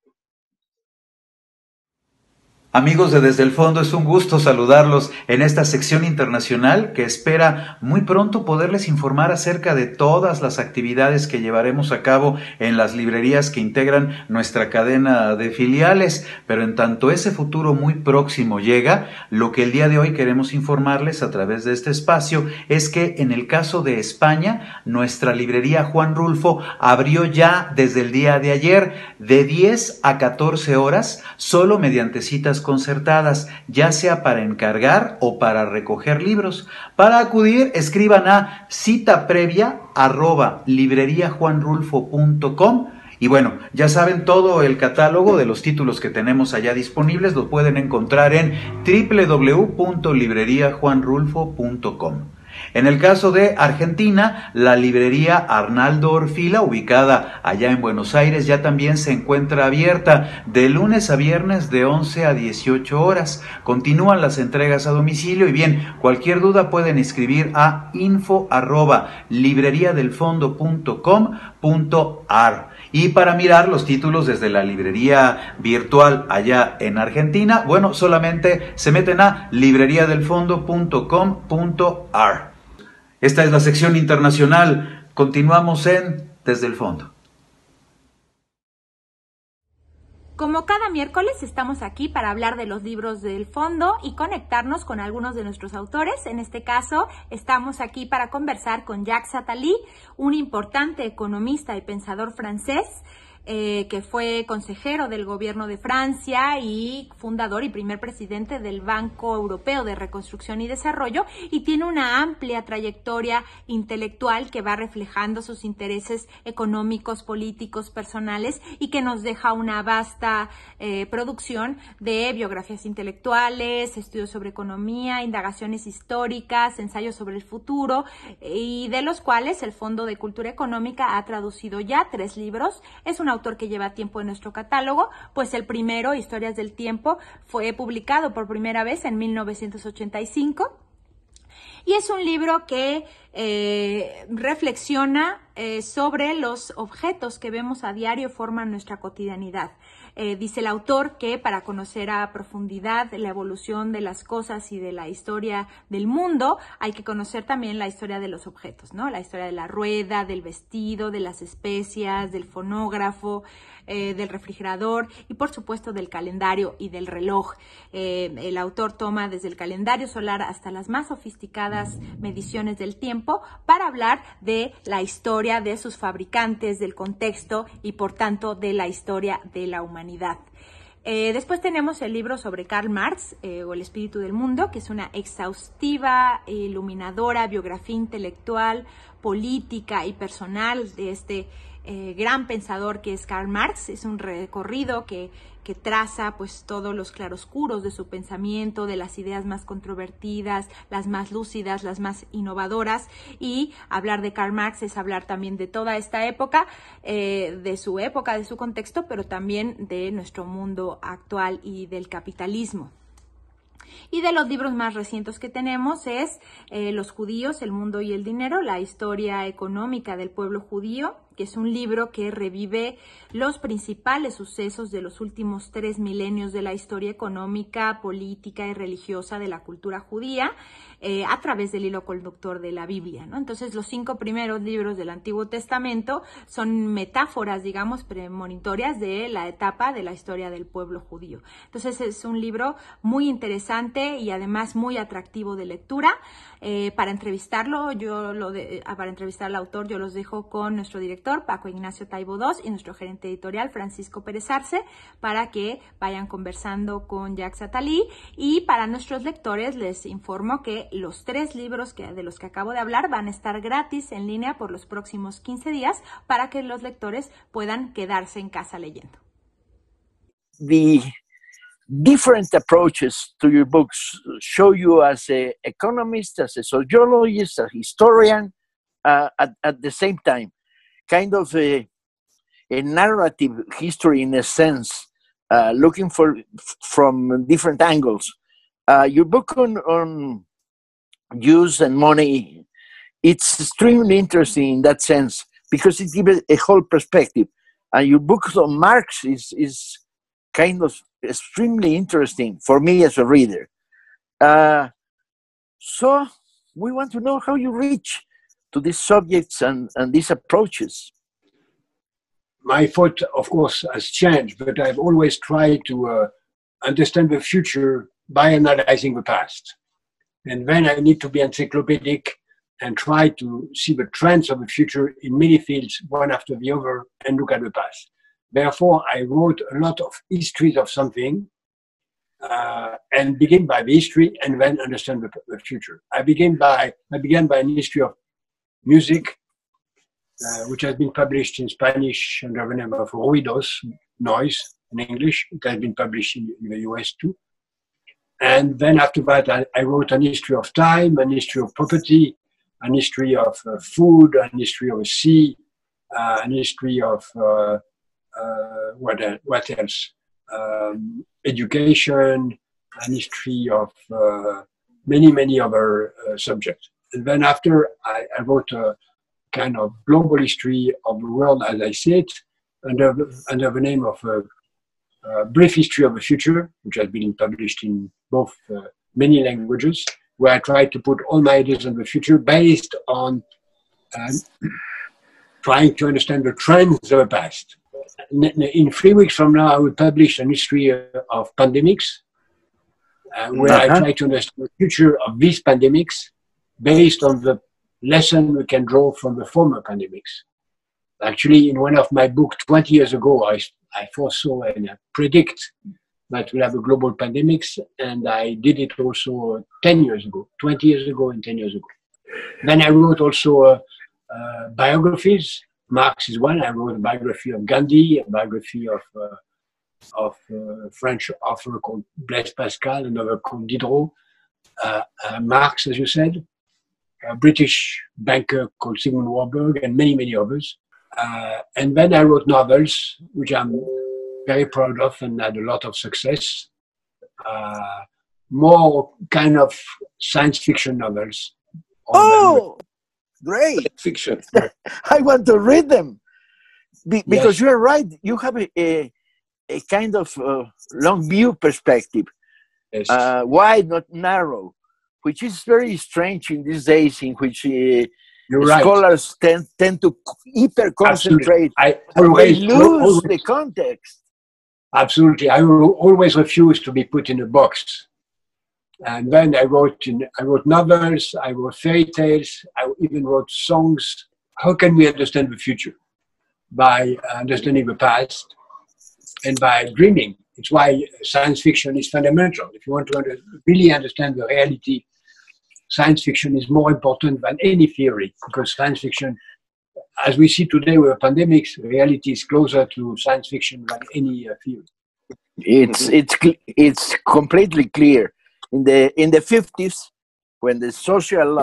Amigos de Desde el Fondo, es un gusto saludarlos en esta sección internacional que espera muy pronto poderles informar acerca de todas las actividades que llevaremos a cabo en las librerías que integran nuestra cadena de filiales. Pero en tanto ese futuro muy próximo llega, lo que el día de hoy queremos informarles a través de este espacio es que en el caso de España, nuestra librería Juan Rulfo abrió ya desde el día de ayer de 10 a 14 horas, solo mediante citas concertadas, ya sea para encargar o para recoger libros. Para acudir, escriban a citaprevia@libreriajuanrulfo.com. Y bueno, ya saben, todo el catálogo de los títulos que tenemos allá disponibles lo pueden encontrar en www.libreriajuanrulfo.com. En el caso de Argentina, la librería Arnaldo Orfila, ubicada allá en Buenos Aires, ya también se encuentra abierta de lunes a viernes de 11 a 18 horas. Continúan las entregas a domicilio y bien, cualquier duda pueden escribir a info@libreriadelfondo.com.ar. Y para mirar los títulos desde la librería virtual allá en Argentina, bueno, solamente se meten a libreriadelfondo.com.ar. Esta es la sección internacional. Continuamos en Desde el Fondo. Como cada miércoles estamos aquí para hablar de los libros del fondo y conectarnos con algunos de nuestros autores. En este caso estamos aquí para conversar con Jacques Attali, un importante economista y pensador francés que fue consejero del gobierno de Francia y fundador y primer presidente del Banco Europeo de Reconstrucción y Desarrollo, y tiene una amplia trayectoria intelectual que va reflejando sus intereses económicos, políticos, personales, y que nos deja una vasta producción de biografías intelectuales, estudios sobre economía, indagaciones históricas, ensayos sobre el futuro, y de los cuales el Fondo de Cultura Económica ha traducido ya 3 libros. Es un autor que lleva tiempo en nuestro catálogo, pues el primero, Historias del Tiempo, fue publicado por primera vez en 1985 y es un libro que reflexiona sobre los objetos que vemos a diario forman nuestra cotidianidad. Dice el autor que para conocer a profundidad la evolución de las cosas y de la historia del mundo, hay que conocer también la historia de los objetos, ¿no? La historia de la rueda, del vestido, de las especias, del fonógrafo, del refrigerador y por supuesto del calendario y del reloj. El autor toma desde el calendario solar hasta las más sofisticadas mediciones del tiempo para hablar de la historia de sus fabricantes, del contexto y por tanto de la historia de la humanidad. Después tenemos el libro sobre Karl Marx, o El espíritu del mundo, que es una exhaustiva, iluminadora biografía intelectual, política y personal de este gran pensador que es Karl Marx. Es un recorrido que traza pues todos los claroscuros de su pensamiento, de las ideas más controvertidas, las más lúcidas, las más innovadoras, y hablar de Karl Marx es hablar también de toda esta época, de su contexto, pero también de nuestro mundo actual y del capitalismo. Y de los libros más recientes que tenemos es Los judíos, el mundo y el dinero, la historia económica del pueblo judío, que es un libro que revive los principales sucesos de los últimos 3 milenios de la historia económica, política y religiosa de la cultura judía, a través del hilo conductor de la Biblia, ¿no? Entonces, los 5 primeros libros del Antiguo Testamento son metáforas, digamos, premonitorias de la etapa de la historia del pueblo judío. Entonces, es un libro muy interesante y además muy atractivo de lectura. Para entrevistarlo, para entrevistar al autor, yo los dejo con nuestro director, Paco Ignacio Taibo II, y nuestro gerente editorial, Francisco Pérez Arce, para que vayan conversando con Jacques Attali. Y para nuestros lectores les informo que los 3 libros de los que acabo de hablar van a estar gratis en línea por los próximos 15 días para que los lectores puedan quedarse en casa leyendo. The different approaches to your books show you as an economist, as a sociologist, a historian, at the same time, kind of a narrative history in a sense, looking from different angles. Your book on use and money, it's extremely interesting in that sense because it gives a whole perspective. And your book on Marx is kind of extremely interesting for me as a reader. So we want to know how you reach to these subjects and these approaches. My thought, of course, has changed, but I've always tried to understand the future by analyzing the past. And then I need to be encyclopedic and try to see the trends of the future in many fields, one after the other, and look at the past. Therefore, I wrote a lot of histories of something and begin by the history and then understand the future. I began by an history of music, which has been published in Spanish under the name of Ruidos, noise in English. It has been published in the US too. And then after that, I wrote an history of time, an history of property, an history of food, an history of the sea, an history of what else? Education, an history of many other subjects. And then after, I wrote a kind of global history of the world as I see it, under the name of Brief History of the Future, which has been published in both many languages, where I try to put all my ideas on the future based on trying to understand the trends of the past. In 3 weeks from now, I will publish an history of pandemics, where I try to understand the future of these pandemics based on the lesson we can draw from the former pandemics. Actually, in one of my books 20 years ago, I foresaw and predict that we'll have a global pandemics, and I did it also 10 years ago, 20 years ago and 10 years ago. Then I wrote also biographies. Marx is one. I wrote a biography of Gandhi, a biography of a French author called Blaise Pascal, another called Diderot, Marx, as you said, a British banker called Sigmund Warburg, and many others. And then I wrote novels, which I'm very proud of and had a lot of success. More kind of science fiction novels. Oh, great. Fiction. I want to read them. Because you're right. You have a kind of long view perspective. Yes. Wide, not narrow, which is very strange in these days in which You're scholars tend to hyper-concentrate. I always lose the context. Absolutely. I always refuse to be put in a box. And then I wrote novels, I wrote fairy tales, I even wrote songs. How can we understand the future? By understanding the past and by dreaming. It's why science fiction is fundamental. If you want to really understand the reality, science fiction is more important than any theory, because science fiction as we see today with pandemics, reality is closer to science fiction than any field. It's completely clear. In the 50s, when the social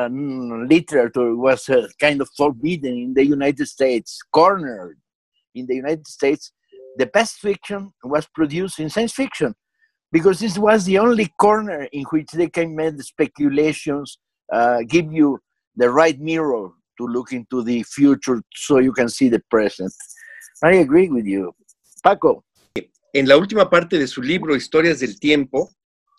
literature was kind of forbidden in the United States, cornered in the United States, the best fiction was produced in science fiction, because this was the only corner in which they can make the speculations, give you the right mirror to look into the future so you can see the present. I agree with you. Paco. En la última parte de su libro, Historias del Tiempo,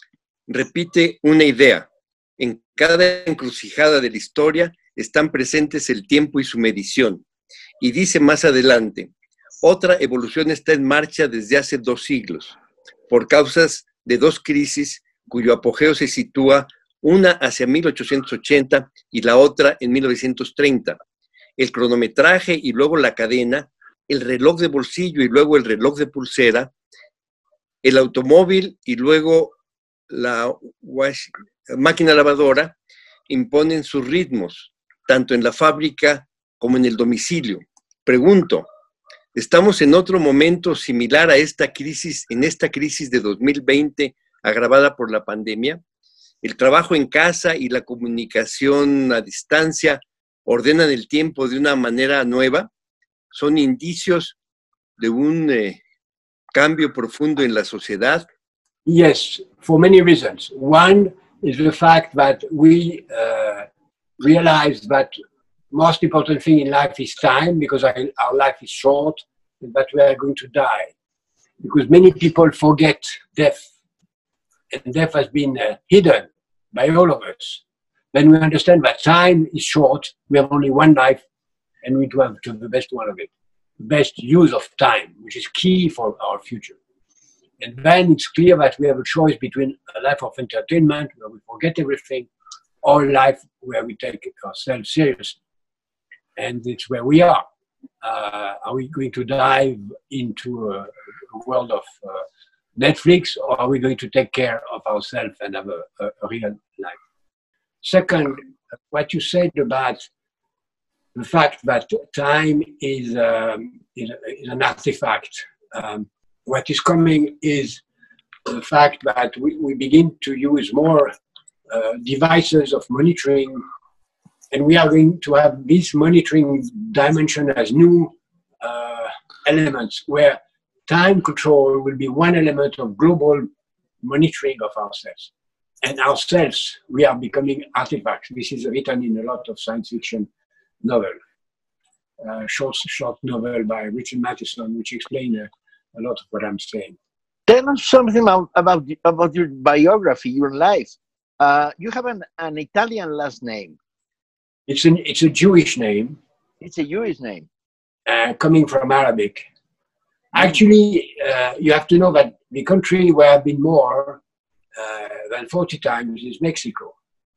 repite una idea. En cada encrucijada de la historia están presentes el tiempo y su medición. Y dice más adelante, otra evolución está en marcha desde hace 2 siglos, por causas de 2 crisis cuyo apogeo se sitúa una hacia 1880 y la otra en 1930. El cronometraje y luego la cadena, el reloj de bolsillo y luego el reloj de pulsera, el automóvil y luego la máquina lavadora imponen sus ritmos, tanto en la fábrica como en el domicilio. Pregunto, ¿estamos en otro momento similar a esta crisis de 2020 agravada por la pandemia? ¿El trabajo en casa y la comunicación a distancia ordenan el tiempo de una manera nueva? ¿Son indicios de un cambio profundo en la sociedad? Yes, for many reasons. One is the fact that we realize that most important thing in life is time, because our life is short, and that we are going to die. Because many people forget death, and death has been hidden by all of us. Then we understand that time is short, we have only one life, and we do have to the best one of it. Best use of time, which is key for our future. And then it's clear that we have a choice between a life of entertainment, where we forget everything, or a life where we take ourselves seriously. And it's where we are. Are we going to dive into a world of Netflix, or are we going to take care of ourselves and have a real life? Second, what you said about the fact that time is an artifact. What is coming is the fact that we begin to use more devices of monitoring, and we are going to have this monitoring dimension as new elements, where time control will be one element of global monitoring of ourselves. And ourselves, we are becoming artifacts. This is written in a lot of science fiction novel, short novel by Richard Matheson, which explain a lot of what I'm saying. Tell us something about your biography, your life. You have an Italian last name. It's a Jewish name. It's a Jewish name. Coming from Arabic. Actually, you have to know that the country where I've been more than 40 times is Mexico.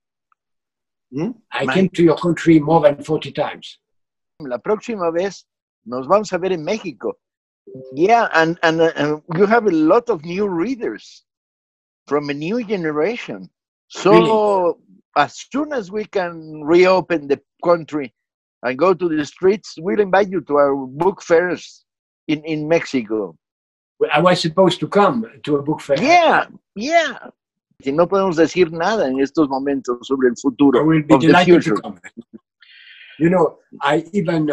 I came to your country more than 40 times. La próxima vez nos vamos a ver en México. Yeah, and you have a lot of new readers from a new generation. So really? As soon as we can reopen the country and go to the streets, we'll invite you to our book fairs in Mexico. I was supposed to come to a book fair. Yeah. Si no podemos decir nada en estos momentos sobre el futuro. I will be delighted to come. You know, I even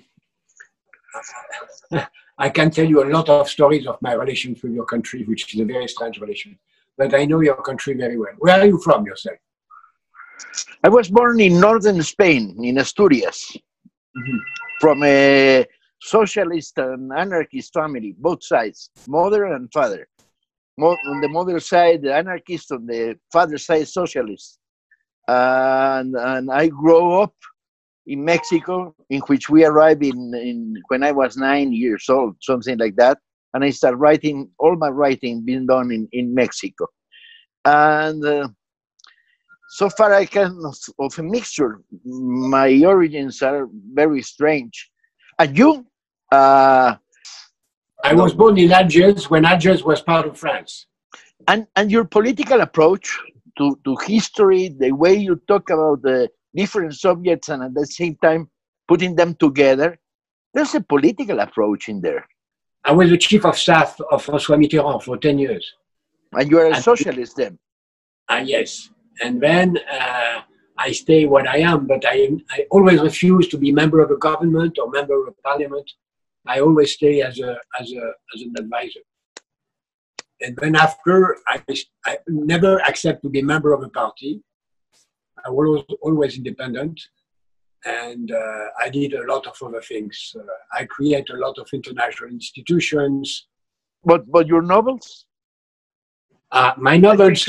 I can tell you a lot of stories of my relations with your country, which is a very strange relation. But I know your country very well. Where are you from yourself? I was born in northern Spain, in Asturias, from a socialist and anarchist family, both sides, mother and father. On the mother side, the anarchist; on the father side, socialist. And I grew up in Mexico, in which we arrived when I was 9 years old, something like that. And I started writing, all my writing being done in Mexico. And so far I can of a mixture. My origins are very strange. And you? I was born in Algiers when Algiers was part of France. And your political approach to history, the way you talk about the different subjects and at the same time putting them together. There's a political approach in there. I was the chief of staff of François Mitterrand for 10 years. And you are a socialist then? Yes. And then I stay what I am, but I always refuse to be member of a government or member of parliament. I always stay as an advisor. And then after, I never accept to be a member of a party. I was always independent. And I did a lot of other things. I create a lot of international institutions. But your novels? My novels,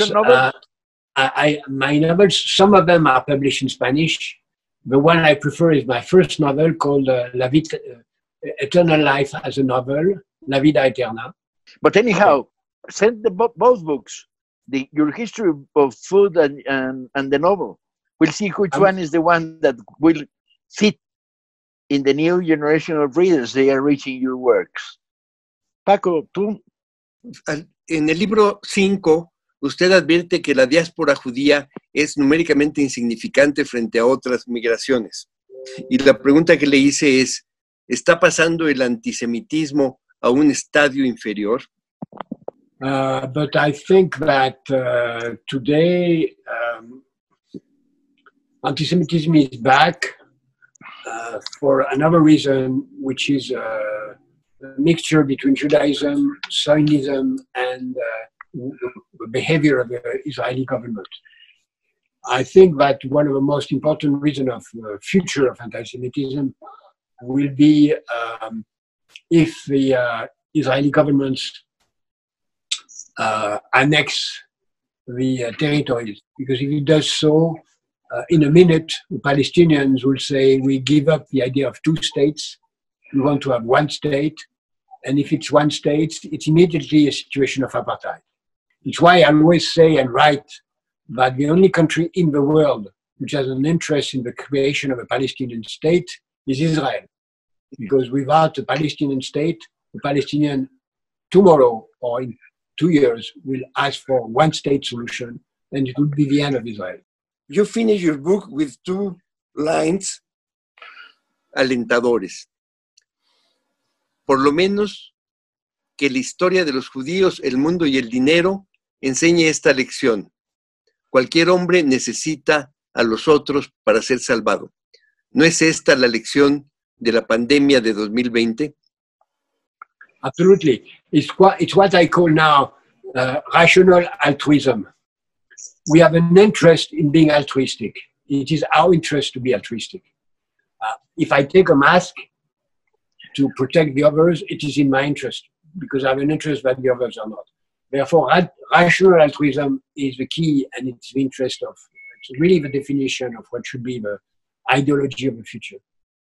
my novels, some of them are published in Spanish. The one I prefer is my first novel called Eternal Life as a Novel, La Vida Eterna. But anyhow, send both books, your history of food and the novel. We'll see which one is the one that will fit in the new generation of readers they are reaching your works. Paco, tú. En el libro 5, usted advierte que la diáspora judía es numéricamente insignificante frente a otras migraciones. Y la pregunta que le hice es, ¿está pasando el antisemitismo a un estadio inferior? But I think that today anti-Semitism is back for another reason, which is a mixture between Judaism, Zionism, and the behavior of the Israeli government. I think that one of the most important reasons of the future of anti-Semitism will be if the Israeli governments annex the territories, because if it does so, in a minute, the Palestinians will say, we give up the idea of two states, we want to have one state, and if it's one state, it's immediately a situation of apartheid. It's why I always say and write that the only country in the world which has an interest in the creation of a Palestinian state is Israel. Because without a Palestinian state, the Palestinian tomorrow or in 2 years will ask for one state solution, and it would be the end of Israel. You finish your book with 2 lines alentadores. Por lo menos que la historia de los judíos, el mundo y el dinero enseñe esta lección. Cualquier hombre necesita a los otros para ser salvado. ¿No es esta la lección de la pandemia de 2020? Absolutely. It's what I call now rational altruism. We have an interest in being altruistic. It is our interest to be altruistic. If I take a mask to protect the others, it is in my interest because I have an interest that the others are not. Therefore, rational altruism is the key, and it's the interest of, it's really the definition of what should be the ideology of the future.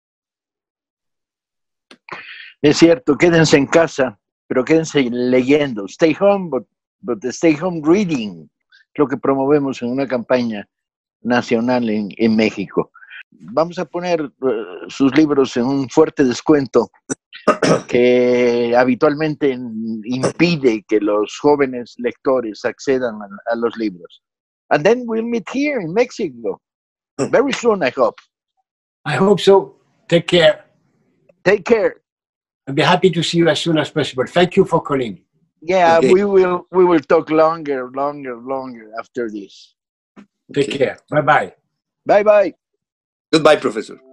Es cierto, quédense en casa, pero quédense leyendo. Stay home, but stay home reading. Lo que promovemos en una campaña nacional en México. Vamos a poner sus libros en un fuerte descuento que habitualmente impide que los jóvenes lectores accedan a los libros. And then we'll meet here in Mexico. Very soon, I hope. I hope so. Take care. Take care. I'll be happy to see you as soon as possible. Thank you for calling. Yeah, Okay. we will talk longer after this. Take care. Bye-bye. Bye-bye. Goodbye, Professor.